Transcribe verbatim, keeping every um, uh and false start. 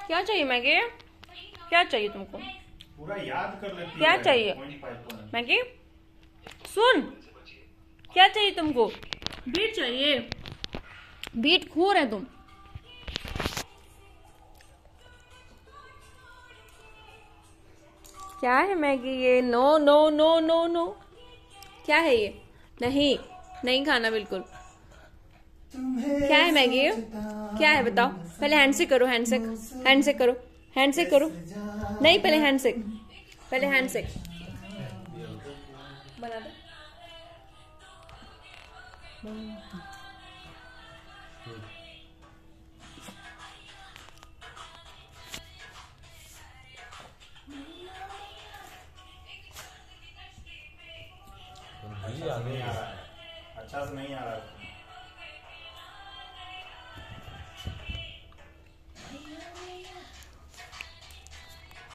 क्या चाहिए मैगी? क्या चाहिए तुमको? पूरा याद कर लेती क्या चाहिए मैगी? सुन, क्या चाहिए तुमको? बीट चाहिए? बीट खोर है तुम। क्या है मैगी ये? No no no no no. क्या है ये? नहीं, नहीं खाना बिल्कुल। क्या है मैगी ये? क्या है बताओ? पहले हैंडशेक करो, हैंडशेक हैंडशेक करो, हैंडशेक करो। नहीं, पहले हैंडशेक, पहले हैंडशेक बना दो। अच्छा से नहीं आ रहा है, अच्छा से नहीं आ रहा है।